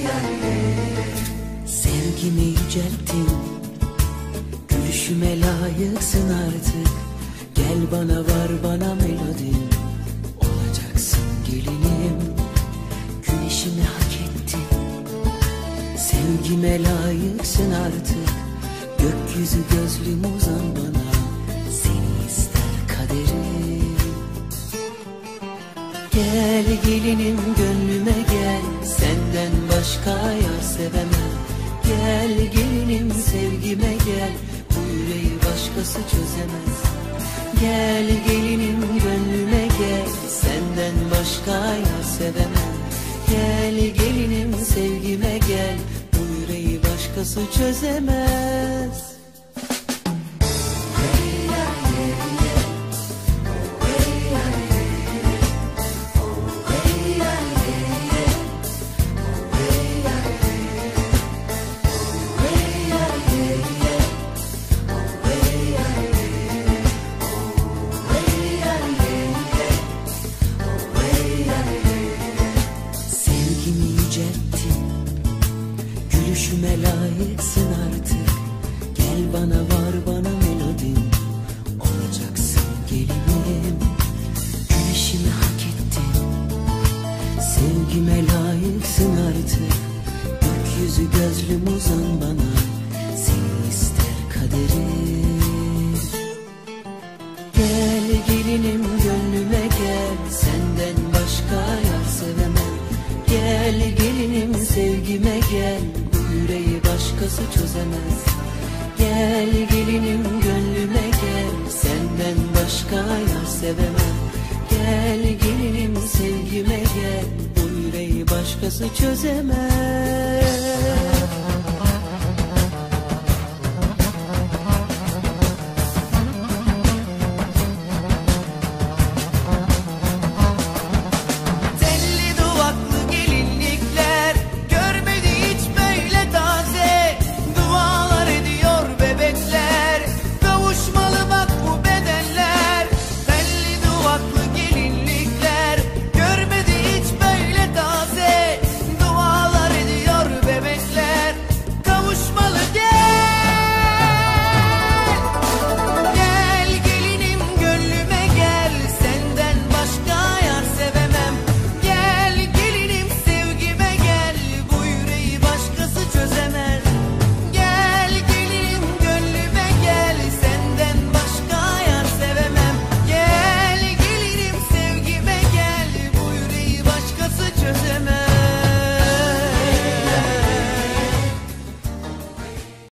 Sevgimi yücelttin, gülüşüme layıksın artık. Gel bana, var bana melodin, olacaksın gelinim. Güneşimi hak ettin, sevgime layıksın artık. Gökyüzü gözlüm uzan bana, seni ister kaderim. Gel gelinim gönlüme gel, senden başka yar sevemem. Gel gelinim sevgime gel, bu yüreği başkası çözemez. Gel gelinim gönlüme gel, senden başka yar sevemem. Gel gelinim sevgime gel, bu yüreği başkası çözemez. Gülüşüme layıksın artık. Gel bana, var bana melodin, olacaksın gelinim. Güneşimi hak ettin, sevgime layıksın artık. Gökyüzü gözlüm uzan bana, seni ister kaderim. Gel gelinim gönlüme gel, senden başka yar sevemem. Gel gelinim sevgime gel, yüreği başkası çözemez. Gel gelinim gönlüme gel, senden başka yar sevemem. Gel gelinim sevgime gel, bu yüreği başkası çözemez.